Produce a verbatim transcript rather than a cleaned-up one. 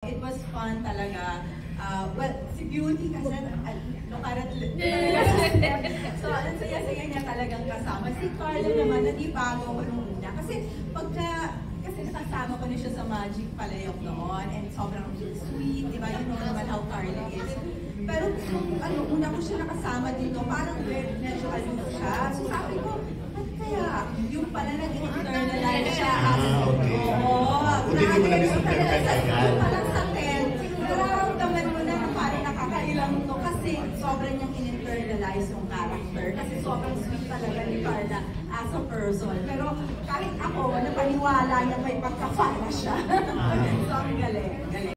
it was fun talaga. Uh, well, si Beauty kasi, no, karat so, ang saya-saya niya talagang kasama. Si Carlo naman, nanibago ko nung una. Kasi pagka, kasi nakasama ko na siya sa Magic Palayok noon, and sobrang sweet, di ba? You know naman how Carlo is. Pero kung ano, una ko siya nakasama dito, parang very medyo aloof siya. So sabi ko, at kaya, yung pala nag-internalize siya as, oo, hindi mo na-disappear ka agad. Parang sa tent, nararamdaman mo na na parang nakakailang to kasi sobrang niyang in-internalize yung character. Kasi sobrang sweet talaga ni Carla as a person. Pero kahit ako, napaniwala niya may pagka-fan na siya. So ang galing, galing.